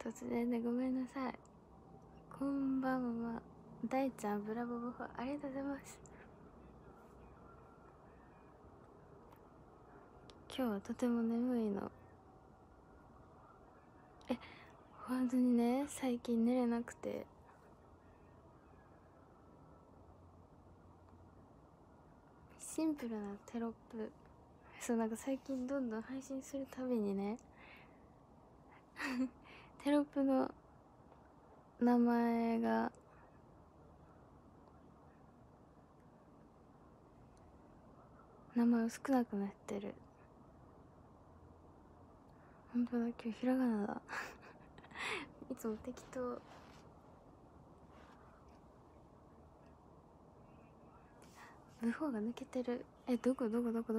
突然でごめんなさい。こんばんは。大ちゃん、ブラボーボフありがとうございます。今日はとても眠いの。本当にね、最近寝れなくて。シンプルなテロップ。そう、なんか最近どんどん配信するたびにねテロップの名前が少なくなってる。本当だ、今日ひらがなだいつも適当。ブフォーが抜けてる。どこ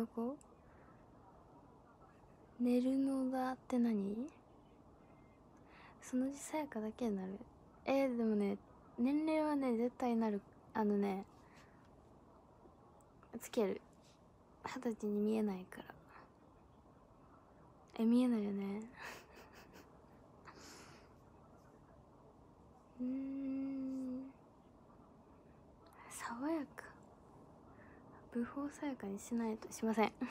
寝るのだって何？その字さやかだけになる。でもね、年齢はね、絶対なる。つける。20歳に見えないから。見えないよね爽やか。ブフォーさやかにしないとしません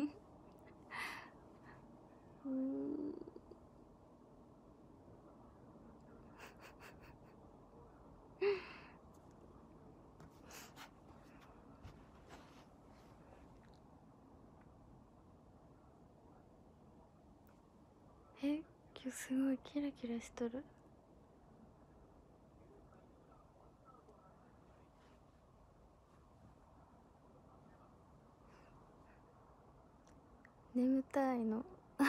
今日すごいキラキラしとる。眠たいの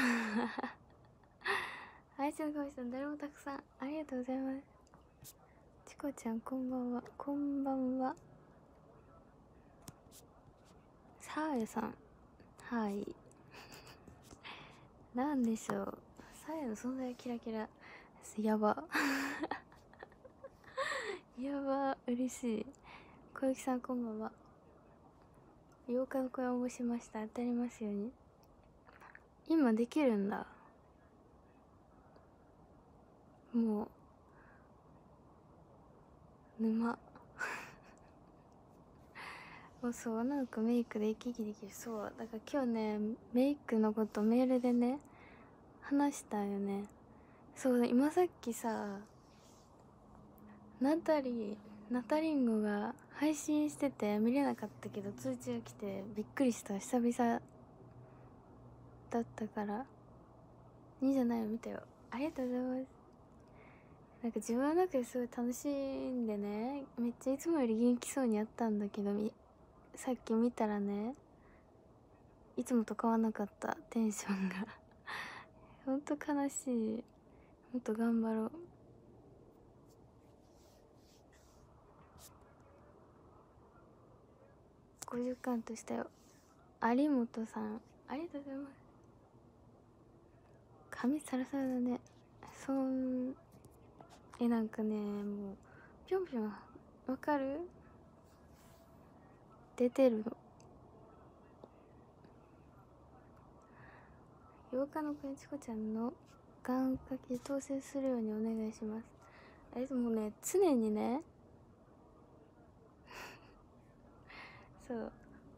愛知のかみさん、誰もたくさんありがとうございます。チコちゃん、こんばんは。こんばんは。サーヤさん、はいなんでしょう、サーヤの存在はキラキラ。やばやば、嬉しい。小雪さん、こんばんは。8日の声応募しました。当たりますように。今できるんだ。もう沼もうそう、女の子メイクで生き生きできる。そうだから今日ね、メイクのことメールでね話したよね。そう今さっきさ、ナタリンゴが配信してて見れなかったけど通知が来てびっくりした。久々だったから。いいじゃないの、見たよ。ありがとうございます。なんか自分の中ですごい楽しんでね、めっちゃいつもより元気そうにやったんだけど、さっき見たらね、いつもと変わんなかった、テンションがほんと悲しい。もっと頑張ろう。50カウントしたよ。有本さん、ありがとうございます。髪サラサラだね。なんかね、もうぴょんぴょん、わかる？出てるの。8日のくんちこちゃんの願掛け当選するようにお願いします。でもね、常にねそう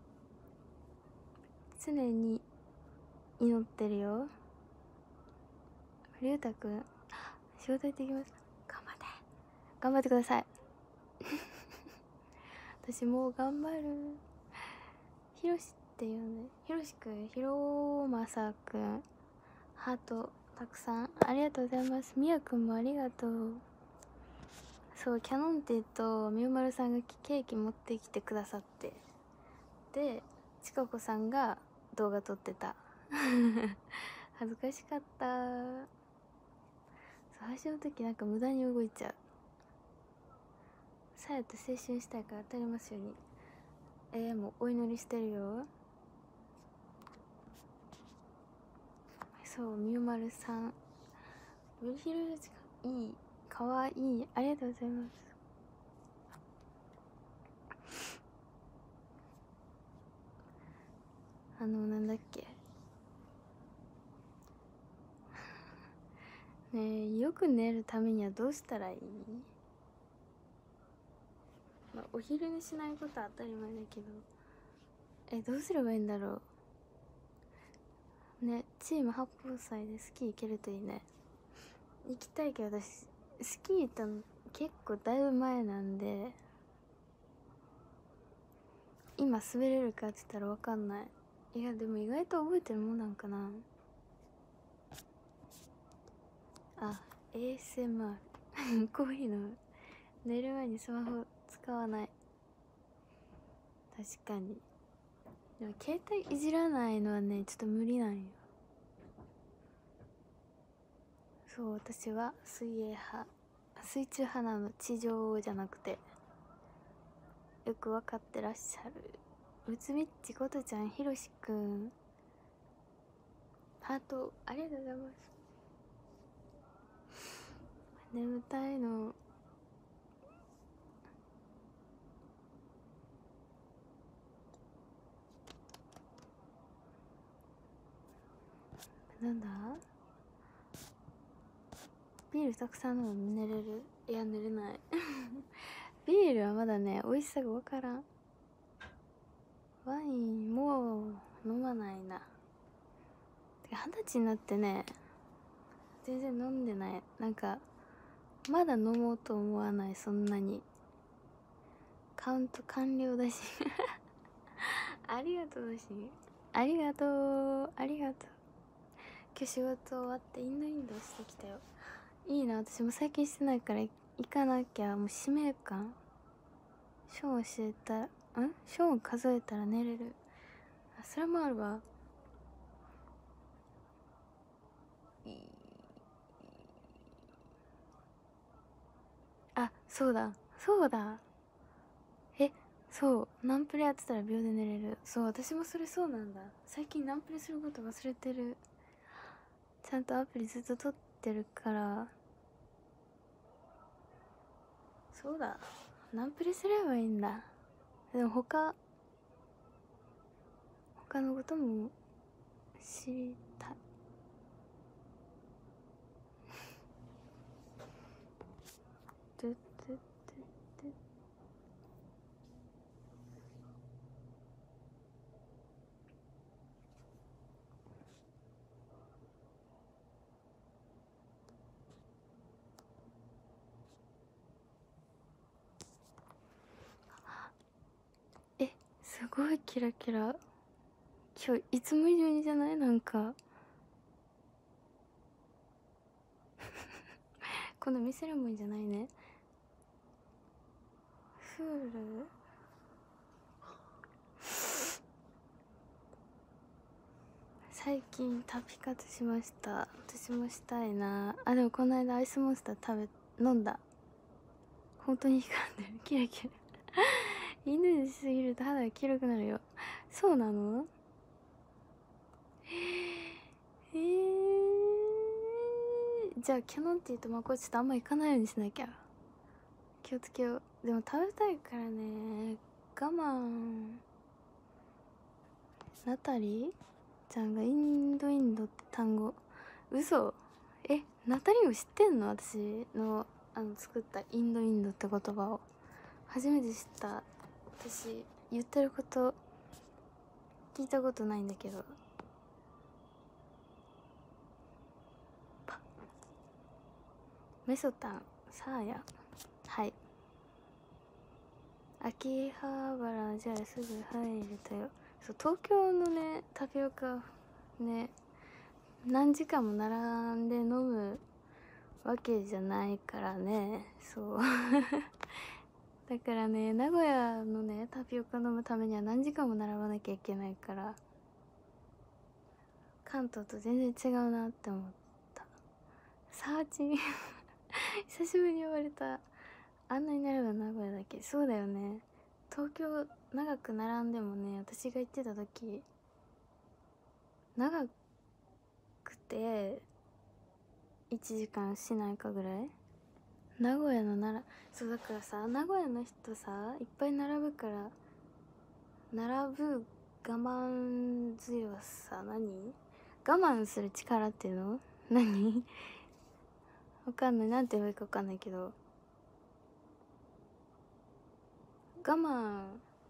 常に祈ってるよ。りゅうたくん、仕事行ってきます。頑張ってください私もう頑張る。ひろしっていうね、ひろしくん、ひろまさくん、ハートたくさんありがとうございます。みやくんもありがとう。そう、キャノンティとみゆまるさんがケーキ持ってきてくださって、でちかこさんが動画撮ってた恥ずかしかった。そう、配信の時なんか無駄に動いちゃう。さやと青春したいから当たりますように。もうお祈りしてるよ。そう、みゆまるさん、ブルヒルルチがいい、かわいい、ありがとうございます。なんだっけねえ、よく寝るためにはどうしたらいい？まあ、お昼寝しないことは当たり前だけど、どうすればいいんだろうね。チーム八宝菜でスキー行けるといいね。行きたいけど、私スキー行ったの結構だいぶ前なんで、今滑れるかって言ったら分かんない。いやでも意外と覚えてるもんなんかな。あ、 ASMR コーヒー飲む。寝る前にスマホ使わない。確かに。でも携帯いじらないのはね、ちょっと無理なんよ。そう、私は水泳派。水中派なの、地上じゃなくて。よくわかってらっしゃる。うつみっちことちゃん、ひろしくん、ハートありがとうございます。眠たいの。なんだ、ビールたくさん飲む寝れる？いや寝れないビールはまだね、美味しさがわからん。ワインもう飲まないな。てか20歳になってね、全然飲んでない。なんかまだ飲もうと思わない。そんなにカウント完了だしありがとうだし、ありがとう、ありがとう。今日仕事終わってインドしてきたよ。いいな、私も最近してないから行かなきゃ。もう使命感。ショーン教えたら、ショーン数えたら寝れる。あ、それもあるわ。あ、そうだそうだ。そう、ナンプレやってたら秒で寝れる。そう、私もそれそうなんだ。最近ナンプレすること忘れてる。ちゃんとアプリずっと撮ってるから。そうだ、ナンプレすればいいんだ。でも他のことも知りたい。トゥットゥットゥットゥッ。すごいキラキラ。今日いつも以上にじゃない？なんかこの見せるもんじゃないね。フール最近タピ活しました。私もしたいなあ。でもこの間アイスモンスター飲んだ。本当に光んでる。キラキラ犬にしすぎると肌が黄色くなるよ。そうなの？じゃあキャノンティーとマコチとあんま行かないようにしなきゃ。気をつけよう。でも食べたいからね、我慢。ナタリーちゃんがインドって単語、嘘？ナタリーを知ってんの？私の作ったインドって言葉を初めて知った。私言ってること聞いたことないんだけど。メソタン、サーヤ、はい。秋葉原じゃあすぐ入れたよ。そう、東京のねタピオカね、何時間も並んで飲むわけじゃないからね。そうだからね、名古屋のねタピオカ飲むためには何時間も並ばなきゃいけないから、関東と全然違うなって思った。サーチン久しぶりに言われた。あんなに並ぶ名古屋だけ。そうだよね。東京長く並んでもね、私が行ってた時長くて1時間しないかぐらい。名古屋のそうだからさ、名古屋の人さいっぱい並ぶから、並ぶ我慢強さ、我慢する力っていうの何わかんない、なんて言えばいいかわかんないけど、我慢、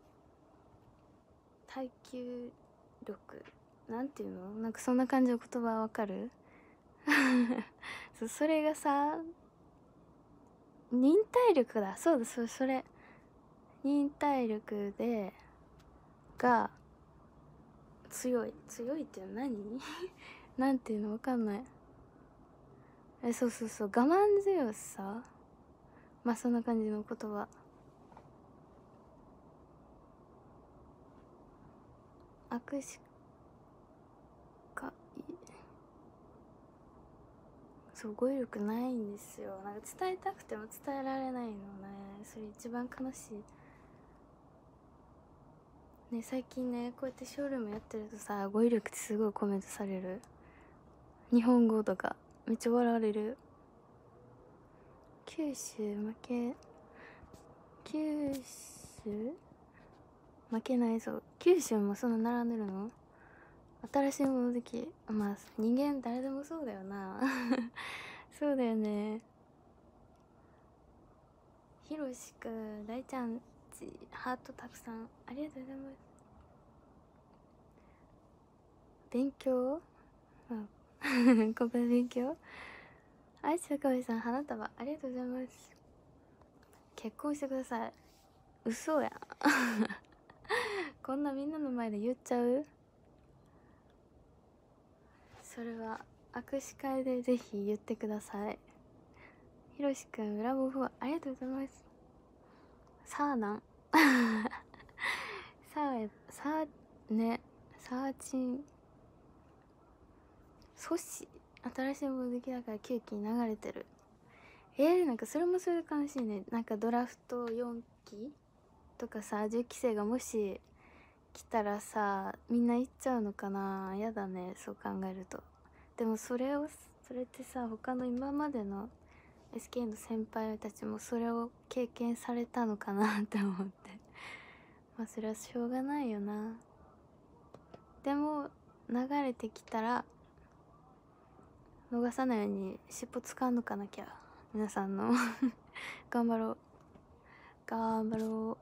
耐久力、なんていうの、なんかそんな感じの言葉わかる？それがさ、忍耐力だ、そうだ、それ忍耐力が強いっていうの何？なんていうのわかんない。そう我慢強さ、まあそんな感じの言葉。握手か、そう、語彙力ないんですよ。なんか伝えたくても伝えられないのね。それ一番悲しいね。最近ね、こうやってショールームやってるとさ、語彙力ってすごいコメントされる。日本語とかめっちゃ笑われる。九州負けないぞ。九州もそんな並んでるの？新しいもの好き。まあ人間誰でもそうだよな。そうだよね。ひろしくん、大ちゃんち、ハートたくさんありがとうございます。勉強、うん、ここで勉強。あいちかわいさん、花束ありがとうございます。結婚してください。嘘やん。こんなみんなの前で言っちゃう？それは握手会でぜひ言ってください。ひろしくん、ブラボー4ありがとうございます。さあなんさあね、サーチン阻止、新しいもの好きだから9期に流れてる。なんかそれもそれで悲しいね。なんかドラフト4期とかさ、10期生がもし来たらさ、みんな行っちゃうのかな。やだね、そう考えると。でもそれってさ、他の今までの SK の先輩たちもそれを経験されたのかなって思って。まあそれはしょうがないよな。でも流れてきたら逃さないように尻尾掴んどかなきゃ、皆さんの。頑張ろう頑張ろ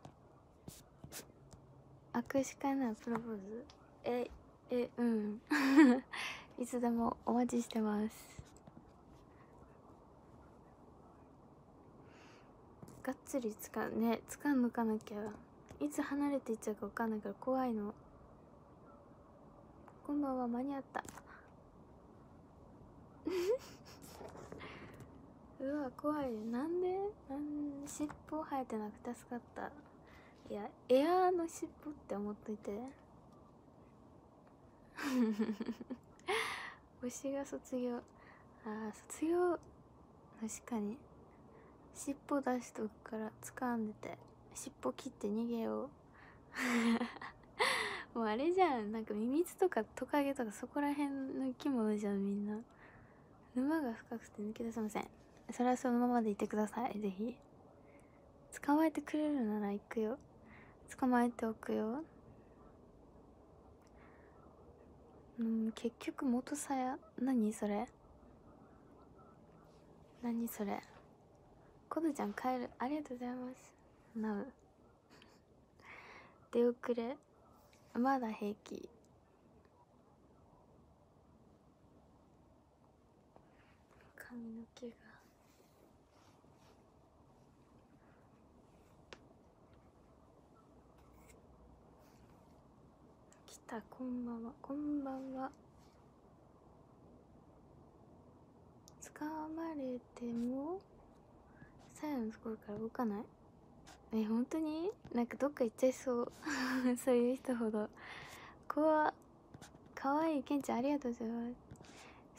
う。握手会ならプロポーズ、うん。いつでもお待ちしてます。がっつり掴んどかなきゃ。いつ離れていっちゃうか分かんないから怖いの。こんばんは、間に合った。うわ怖い。なんで尻尾生えてなくて助かった。いや、エアーの尻尾って思っといて。推しが卒業。卒業、確かに尻尾出しとくから掴んでて、尻尾切って逃げよう。もうあれじゃん、なんかミミズとかトカゲとかそこら辺の生き物じゃん。みんな沼が深くて抜け出せません。それはそのままでいてください。ぜひ捕まえてくれるなら行くよ。捕まえておくよ。結局元さや、何それコドちゃん帰る、ありがとうございます。なう出遅れ、まだ平気。髪の毛が来た。こんばんは。掴まれてもさやのところから動かない。本当になんかどっか行っちゃいそう。そういう人ほど。かわいい。けんちゃんありがとうございます。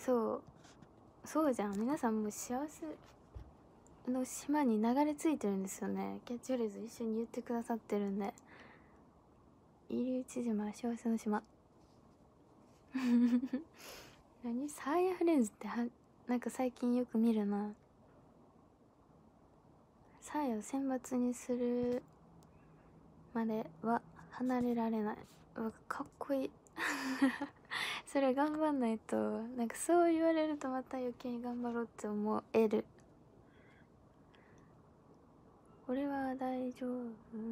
そうじゃん。皆さんもう幸せの島に流れ着いてるんですよね。キャッチフレーズ一緒に言ってくださってるんで。入内島幸せの島。何サーヤフレンズってなんか最近よく見るな。サーヤを選抜にするまでは離れられない。かっこいい。 それ頑張んないと、なんかそう言われるとまた余計に頑張ろうって思える。俺は大丈夫。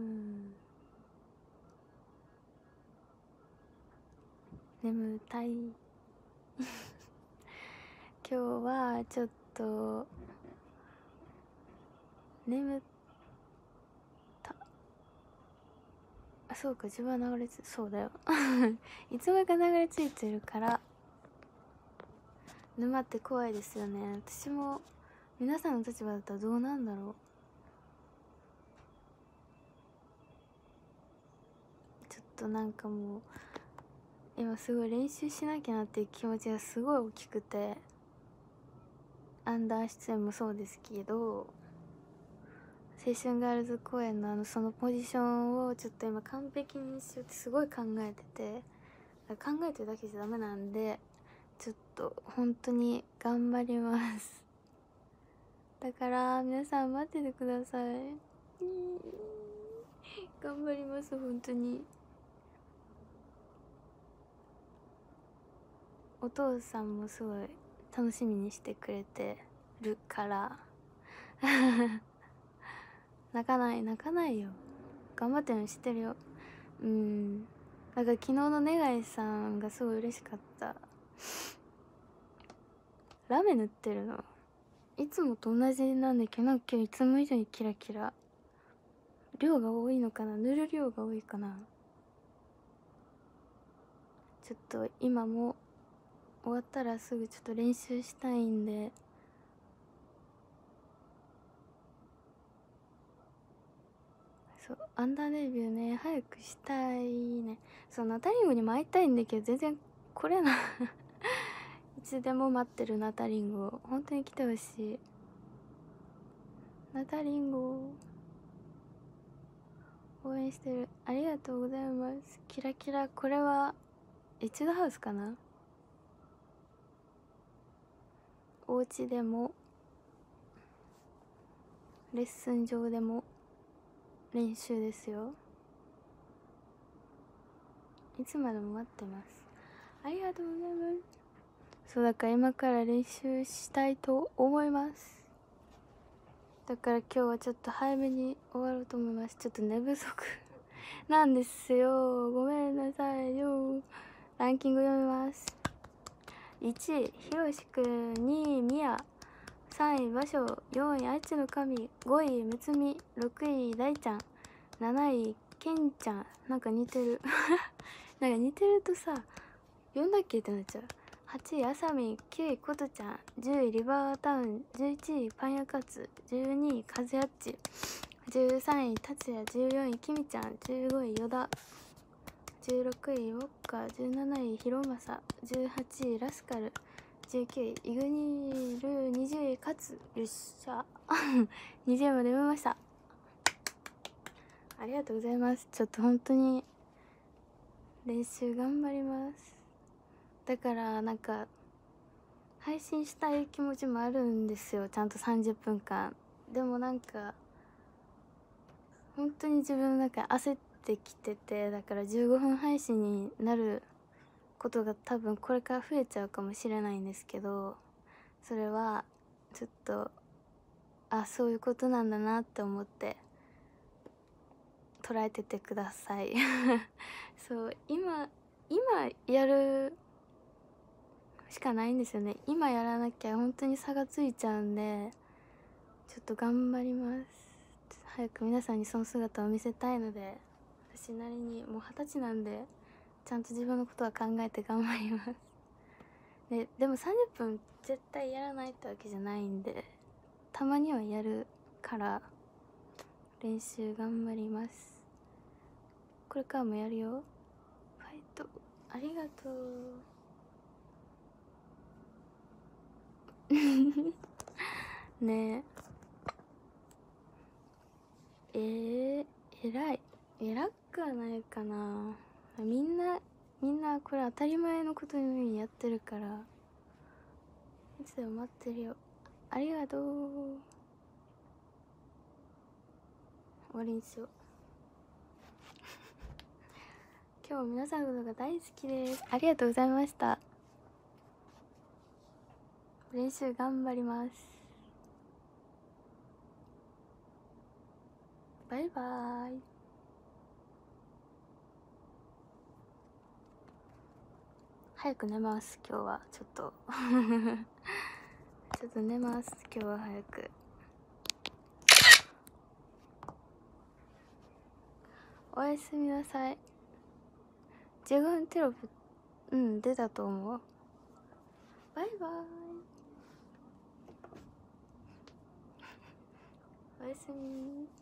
眠たい今日はちょっと眠ったあ、そうか、自分は流れつそうだよいつもか流れ着いてるから沼って怖いですよね。私も皆さんの立場だったらどうなんだろう。ちょっとなんかもう今すごい練習しなきゃなっていう気持ちがすごい大きくて、アンダー出演もそうですけど、青春ガールズ公演のそのポジションをちょっと今完璧にしようってすごい考えてて、考えてるだけじゃダメなんで、ちょっと本当に頑張りますだから皆さん待っててください頑張ります。本当にお父さんもすごい楽しみにしてくれてるから泣かないよ。頑張ってるの知ってるよ。だから昨日の願いさんがすごい嬉しかった。ラメ塗ってるのいつもと同じなんだけど、なんか今日いつも以上にキラキラ。量が多いのかな、塗る量が多いかな。ちょっと今も終わったらすぐちょっと練習したいんで、そうアンダーデビューね早くしたいね。そうナタリンゴにも会いたいんだけど全然来れないいつでも待ってるナタリンゴ、本当に来てほしい。ナタリンゴ応援してる。ありがとうございます。キラキラ。これはエチュードハウスかな。お家でもレッスン場でも練習ですよ。いつまでも待ってます。ありがとうございます。そうだから今から練習したいと思います。だから今日はちょっと早めに終わろうと思います。ちょっと寝不足なんですよ。ごめんなさいよ。ランキング読みます。1位ひろしくん、2位みや、3位場所、4位愛知の神、5位むつみ、6位大ちゃん、7位けんちゃん。なんか似てるなんか似てるとさ読んだっけってなっちゃう。8位あさみん、9位ことちゃん、10位リバータウン、11位パン屋カツ、12位カズヤッチ、13位達也、14位きみちゃん、15位よだ、16位ウォッカ、17位ひろまさ、18位ラスカル、19位イグニール、20位カツ。よっしゃ20位まで読みました。ありがとうございます。ちょっと本当に練習頑張ります。だからなんか配信したい気持ちもあるんですよ、ちゃんと30分間。でもなんか本当に自分なんか焦ってきてて、だから15分配信になることが多分これから増えちゃうかもしれないんですけど、それはちょっとそういうことなんだなって思って捉えててくださいそう今やるしかないんですよね。今やらなきゃ本当に差がついちゃうんで、ちょっと頑張ります。早く皆さんにその姿を見せたいので、私なりにもう20歳なんでちゃんと自分のことは考えて頑張りますでも30分絶対やらないってわけじゃないんで、たまにはやるから練習頑張ります。これからもやるよ。ファイト。ありがとうねえ偉くはないかな。みんなこれ当たり前のことのようにやってるから、いつでも待ってるよ。ありがとう。終わりにしよう今日皆さんのことが大好きです。ありがとうございました。 練習頑張ります。バイバーイ。早く寝ます。今日はちょっとちょっと寝ます。今日は早く。おやすみなさい。15分テロップ出たと思う。バイバーイ。おやすみ。